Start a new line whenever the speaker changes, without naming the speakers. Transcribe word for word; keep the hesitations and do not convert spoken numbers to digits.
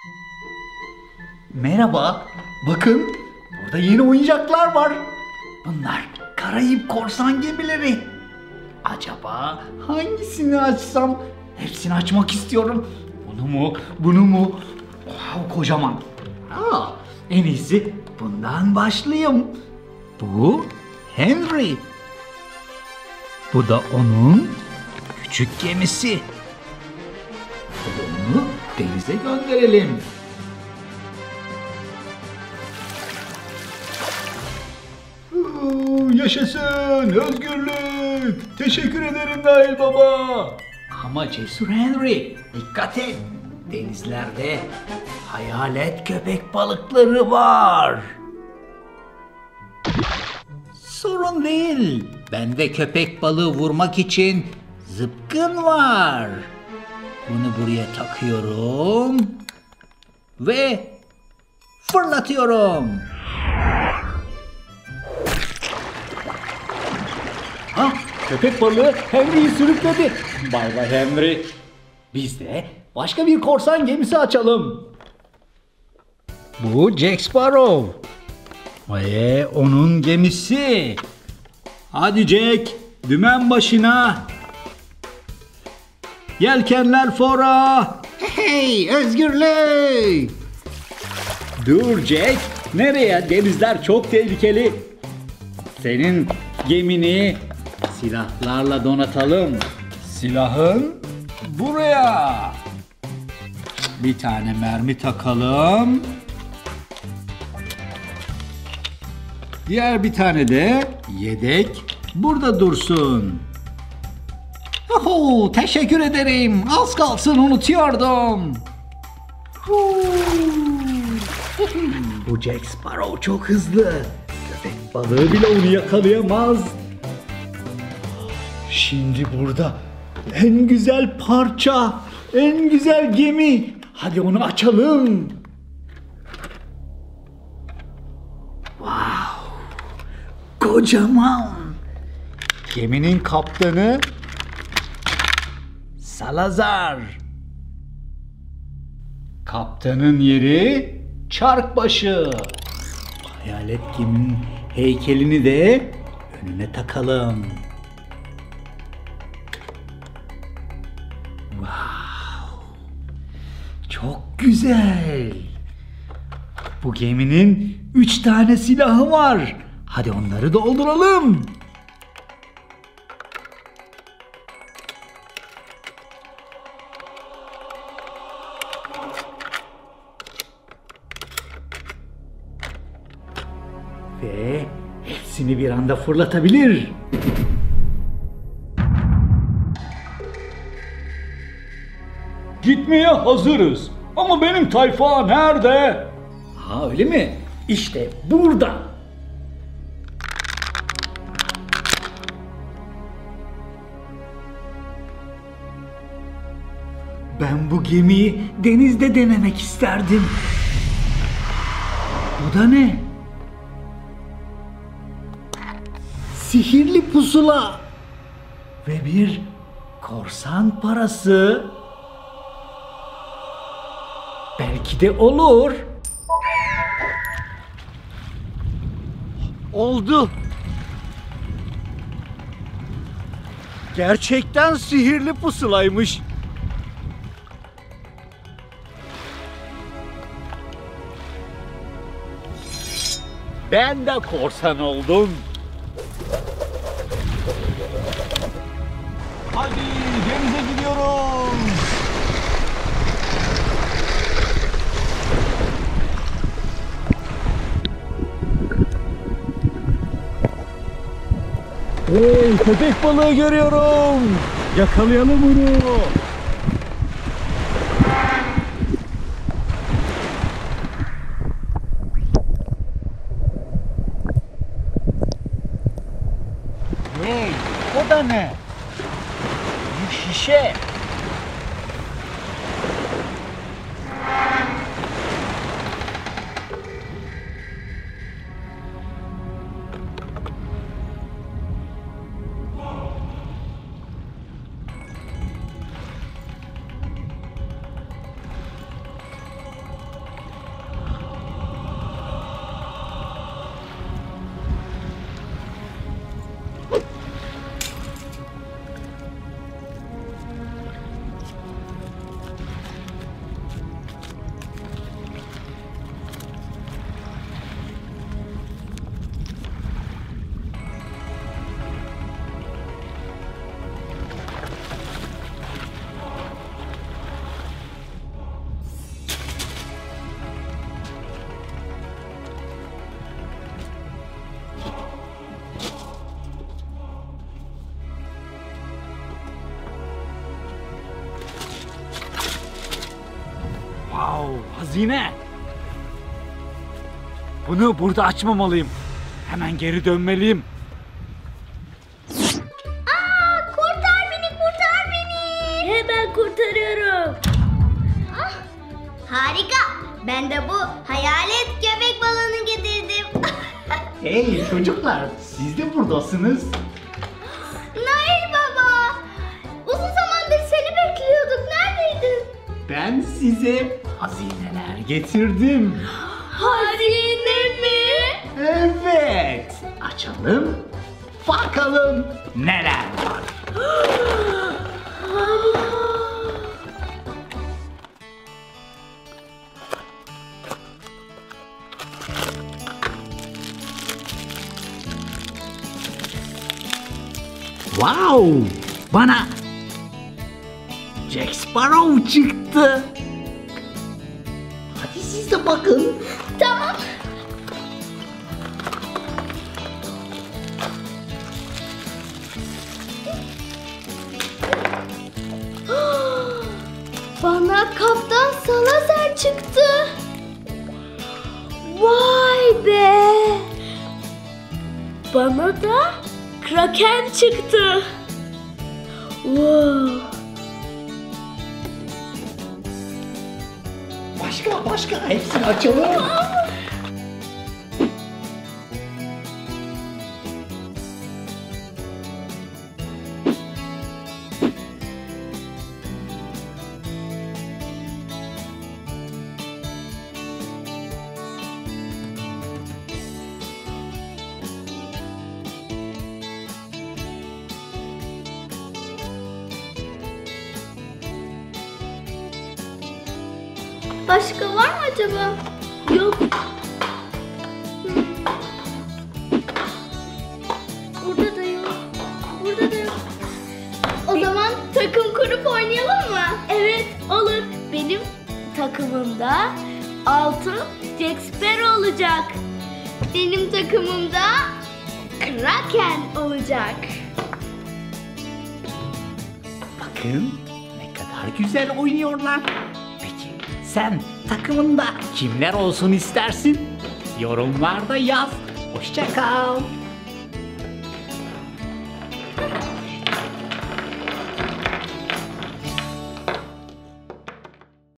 Merhaba, bakın burada yeni oyuncaklar var. Bunlar Karayip korsan gemileri. Acaba hangisini açsam? Hepsini açmak istiyorum. Bunu mu, bunu mu? Wow, kocaman. Aa, en iyisi bundan başlayayım. Bu Henry. Bu da onun küçük gemisi. Onu denize gönderelim. Yaşasın özgürlük. Teşekkür ederim Nail Baba. Ama cesur Henry, dikkat et. Denizlerde hayalet köpek balıkları var. Sorun değil. Bende köpek balığı vurmak için zıpkın var. Bunu buraya takıyorum ve fırlatıyorum. Ah, köpek balığı Henry'yi sürükledi. Bay bay Henry. Biz de başka bir korsan gemisi açalım. Bu Jack Sparrow. Ve onun gemisi. Hadi Jack, dümen başına. Yelkenler fora. Hey, özgürlük. Dur Jack, nereye? Denizler çok tehlikeli. Senin gemini silahlarla donatalım. Silahın buraya. Bir tane mermi takalım. Diğer bir tane de yedek burada dursun. Oho, teşekkür ederim. Az kalsın unutuyordum. Bu Jack Sparrow çok hızlı. Köpek balığı bile onu yakalayamaz. Şimdi burada en güzel parça, en güzel gemi. Hadi onu açalım. Wow, kocaman. Geminin kaptanı Salazar. Kaptanın yeri Çarkbaşı. Hayalet geminin heykelini de önüne takalım. Wow, çok güzel. Bu geminin üç tane silahı var. Hadi onları dolduralım. Ve hepsini bir anda fırlatabilir. Gitmeye hazırız. Ama benim tayfa nerede? Ha, öyle mi? İşte burada. Ben bu gemiyi denizde denemek isterdim. Bu da ne? Sihirli pusula ve bir korsan parası. Belki de olur. Oldu. Gerçekten sihirli pusulaymış. Ben de korsan oldum. Hadi denize gidiyorum. Hey, köpek balığı görüyorum. Yakalayalım onu. Hey, o da ne? Bir şişe.
hazine. Bunu burada açmamalıyım. Hemen geri dönmeliyim.
Aa, kurtar beni, kurtar beni. Hemen kurtarıyorum. Ah, harika. Ben de bu hayalet köpek balığını getirdim.
Hey çocuklar, siz de buradasınız.
Nail baba. Uzun zamandır seni bekliyorduk. Neredeydin?
Ben size hazineler getirdim.
Hazine mi?
Evet. Açalım. Bakalım neler var. Wow! Bana Jack Sparrow çıktı. Hadi siz de bakın.
Tamam. Bana Kaptan Salazar çıktı. Vay be. Bana da Kraken çıktı. Wow.
Başka başka hepsini açalım.
Başka var mı acaba? Yok. Hmm. Burada da yok. Burada da yok. O zaman takım kurup oynayalım mı? Evet, olur. Benim takımımda altın Jack Sparrow olacak. Benim takımımda Kraken olacak.
Bakın ne kadar güzel oynuyorlar. Peki sen takımında kimler olsun istersin? Yorumlarda yaz. Hoşça kal.